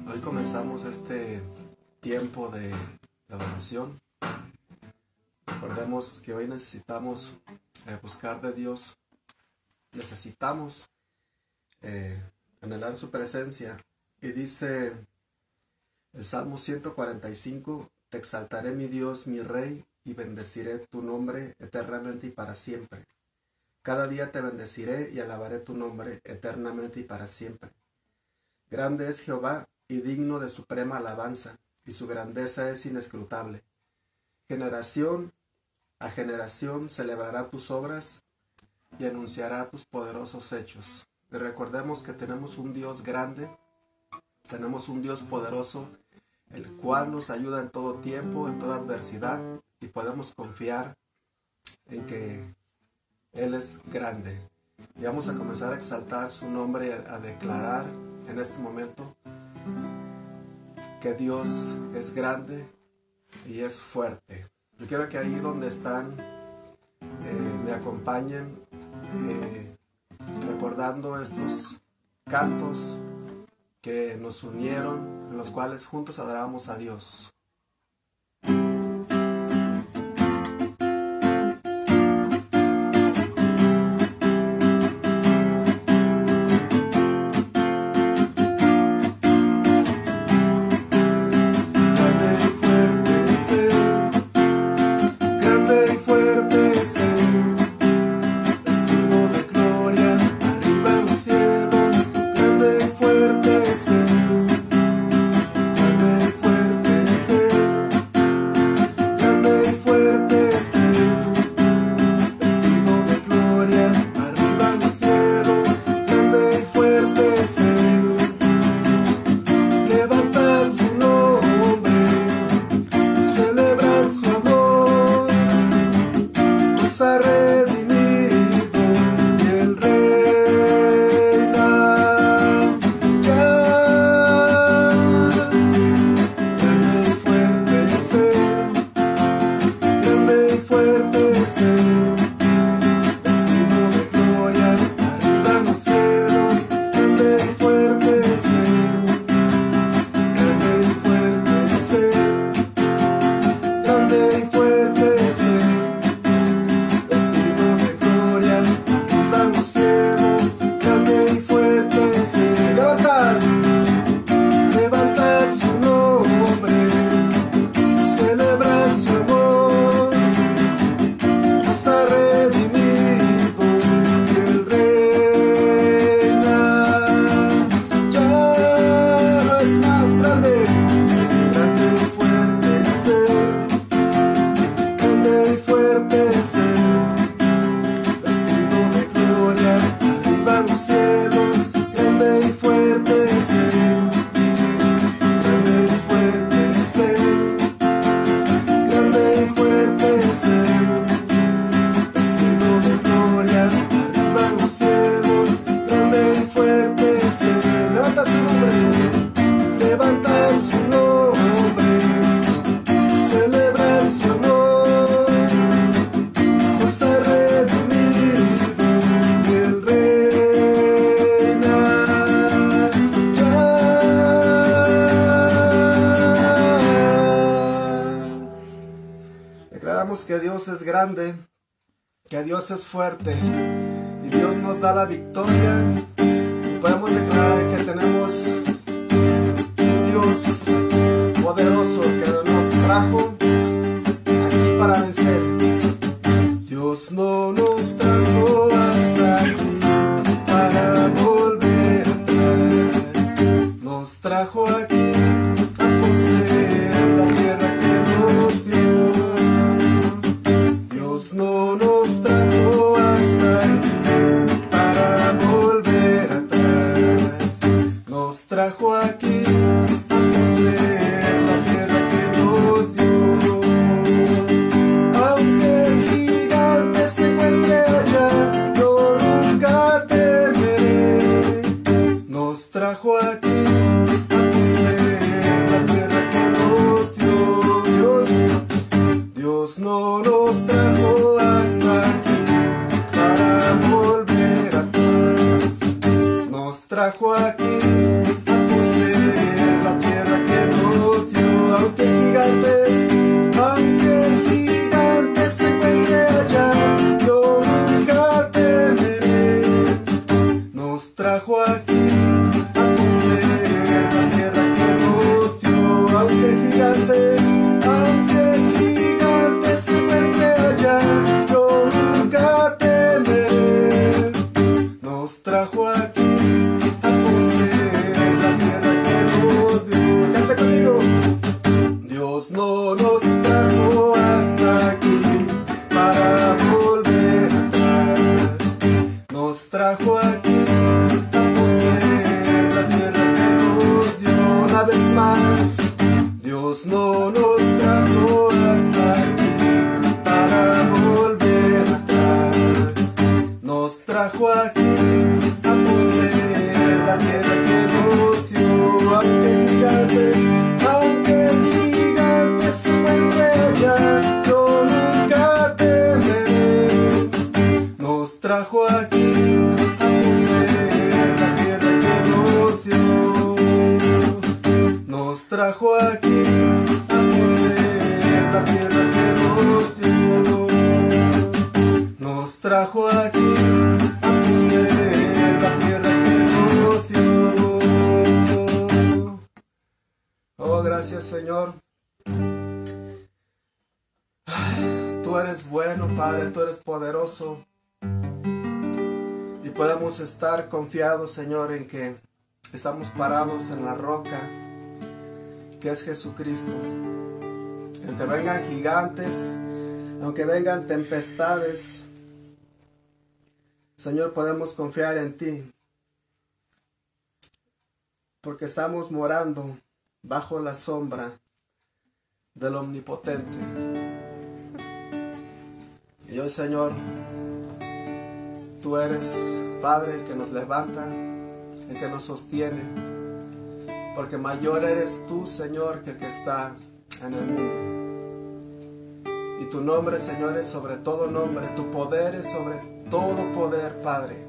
Hoy comenzamos este tiempo de adoración. Recordemos que hoy necesitamos buscar de Dios. Necesitamos anhelar su presencia. Y dice el Salmo 145: Te exaltaré, mi Dios, mi Rey, y bendeciré tu nombre eternamente y para siempre. Cada día te bendeciré y alabaré tu nombre eternamente y para siempre. Grande es Jehová y digno de suprema alabanza, y su grandeza es inescrutable. Generación a generación celebrará tus obras y anunciará tus poderosos hechos. Y recordemos que tenemos un Dios grande, tenemos un Dios poderoso, el cual nos ayuda en todo tiempo, en toda adversidad, y podemos confiar en que Él es grande. Y vamos a comenzar a exaltar su nombre, a declarar en este momento que Dios es grande y es fuerte. Yo quiero que ahí donde están me acompañen recordando estos cantos que nos unieron, en los cuales juntos adorábamos a Dios. Que Dios es grande, que Dios es fuerte y Dios nos da la victoria. Podemos declarar que tenemos un Dios poderoso que nos trajo aquí para vencer. Dios no nos trajo hasta aquí para volver atrás, nos trajo aquí a poseer la tierra que nos dio. Dios no nos trajo hasta aquí para volver atrás, nos trajo aquí a poseer la tierra que nos dio. Aunque el gigante se encuentre allá, yo nunca temeré, nos trajo aquí a poseer la tierra que nos dio. Dios no nos trajo hasta aquí para volver atrás, nos trajo aquí a poseer la más. Dios no nos trajo hasta aquí para volver atrás. Nos trajo aquí a poseer la tierra que nos dio. Aunque gigantes suben huella, yo nunca temeré. Nos trajo aquí a poseer la tierra que nos dio. Nos trajo aquí a poseer la tierra que nos dio. Nos trajo aquí a poseer la tierra que nos dio. Oh, gracias, Señor. Tú eres bueno, Padre, tú eres poderoso. Y podemos estar confiados, Señor, en que estamos parados en la roca, que es Jesucristo. Aunque vengan gigantes, aunque vengan tempestades, Señor, podemos confiar en ti, porque estamos morando bajo la sombra del Omnipotente. Y hoy, Señor, tú eres, Padre, el que nos levanta, el que nos sostiene, porque mayor eres tú, Señor, que el que está en el mundo. Y tu nombre, Señor, es sobre todo nombre, tu poder es sobre todo poder, Padre.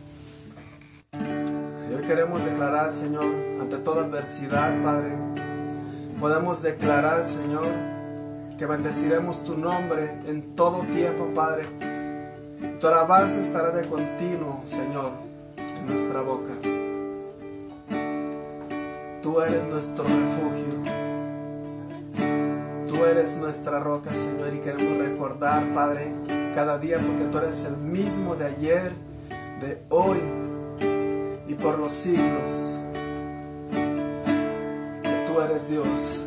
Y hoy queremos declarar, Señor, ante toda adversidad, Padre, podemos declarar, Señor, que bendeciremos tu nombre en todo tiempo, Padre. Tu alabanza estará de continuo, Señor, en nuestra boca. Tú eres nuestro refugio. Tú eres nuestra roca, Señor, y queremos recordar, Padre, cada día, porque tú eres el mismo de ayer, de hoy y por los siglos. Que tú eres Dios.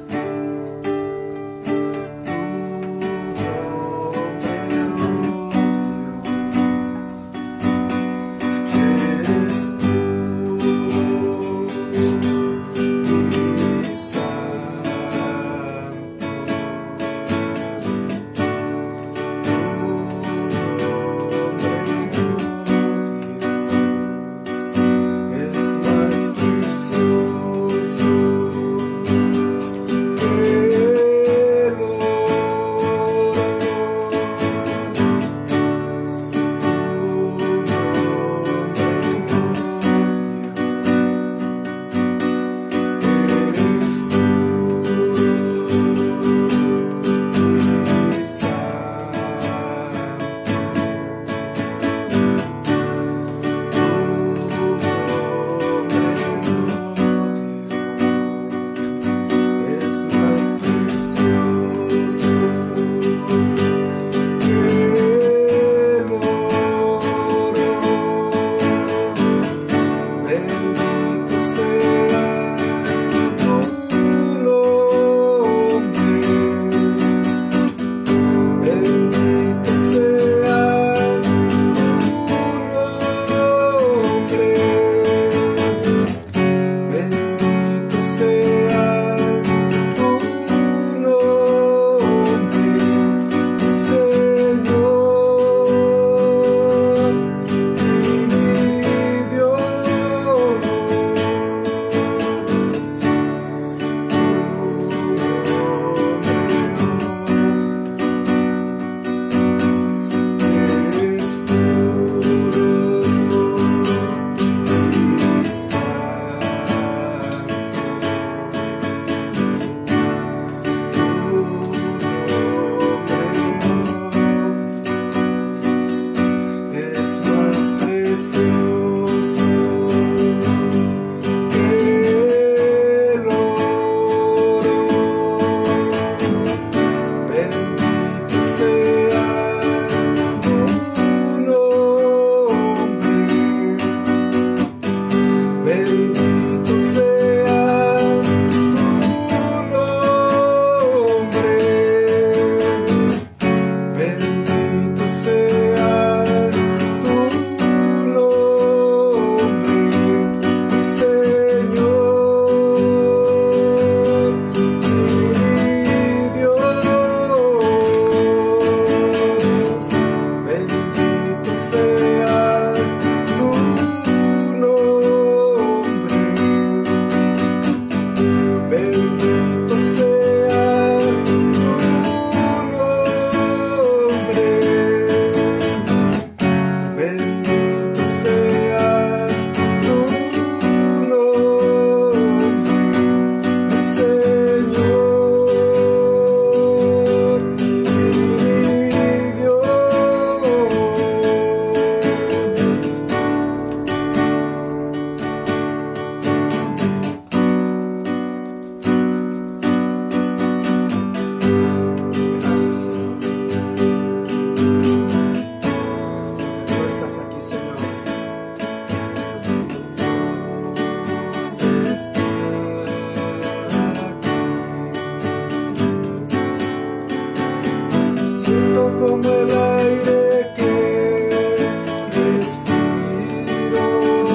como el aire que respiro,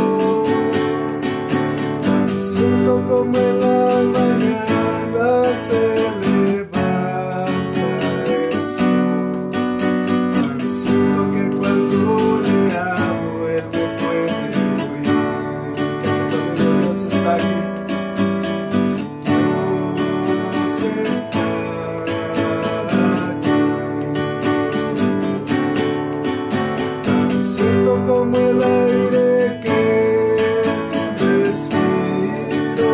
tan siento como en la mañana se levanta el sol, tan siento que cuando le hablo él me puede oír. Cuando Dios está aquí, Dios está aquí. Tan siento como el aire que respiro,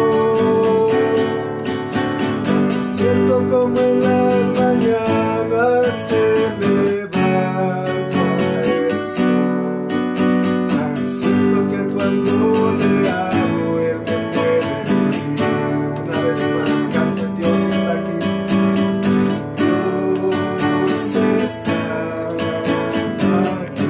tan siento como en las mañanas se levanta el sol, tan siento que cuando le hablo él me puede oír. Una vez más, canten, Dios está aquí, Dios está aquí.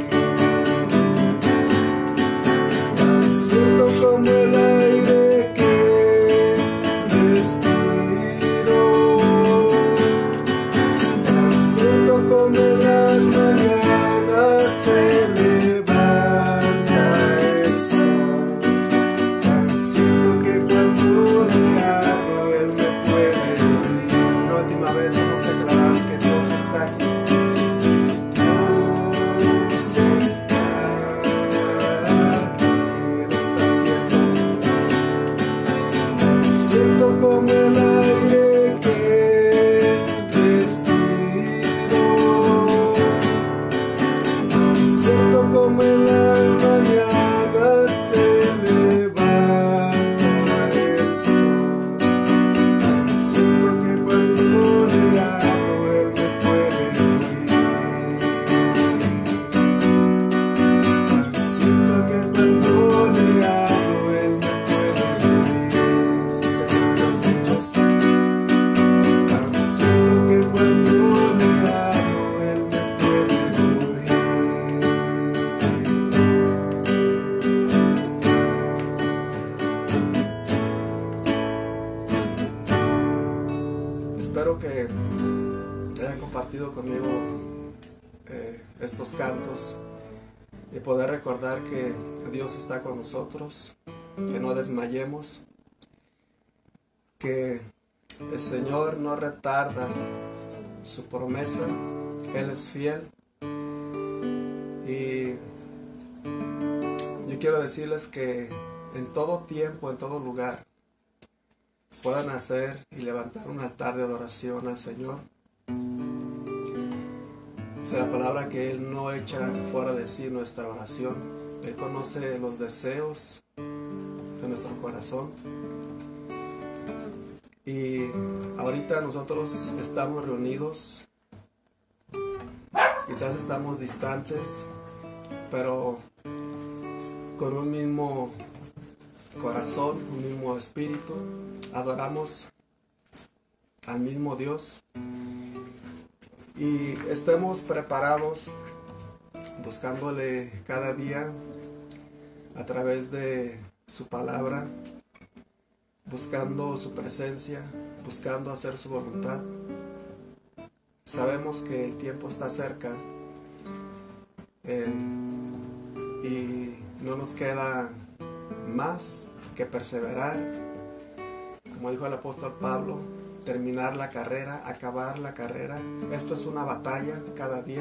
Tan siento como el aire que respiro, tan siento como en las mañanas se levanta el sol, tan siento que cuando le hablo él me puede oír. Una última vez vamos a declarar que Dios está aquí, Dios está aquí, Él está haciendo. Tan siento como el aire que respiro, tan siento como en las mañanas se levanta el sol, tan siento que cuando le hablo él me puede oír, tan siento que cuando le hablo él me puede oír. Si Señor te escuchas, tan siento que cuando le hablo él me puede oír. Espero que hayan compartido conmigo estos cantos y poder recordar que Dios está con nosotros, que no desmayemos, que el Señor no retarda su promesa, Él es fiel. Y yo quiero decirles que en todo tiempo, en todo lugar, puedan hacer y levantar un altar de adoración al Señor. Dice la palabra que Él no echa fuera de sí nuestra oración. Él conoce los deseos de nuestro corazón. Y ahorita nosotros estamos reunidos, quizás estamos distantes, pero con un mismo corazón, un mismo espíritu, adoramos al mismo Dios y estemos preparados buscándole cada día a través de su palabra, buscando su presencia, buscando hacer su voluntad. Sabemos que el tiempo está cerca y no nos queda más que perseverar, como dijo el apóstol Pablo, terminar la carrera, acabar la carrera. Esto es una batalla cada día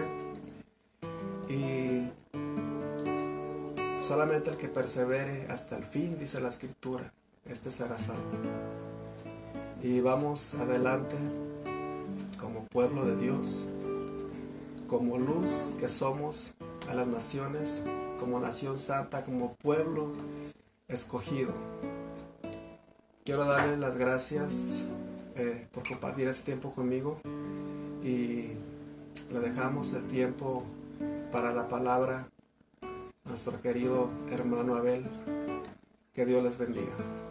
y solamente el que persevere hasta el fin, dice la Escritura, este será salvo. Y vamos adelante como pueblo de Dios, como luz que somos a las naciones, como nación santa, como pueblo escogido. Quiero darles las gracias por compartir este tiempo conmigo y le dejamos el tiempo para la palabra a nuestro querido hermano Abel. Que Dios les bendiga.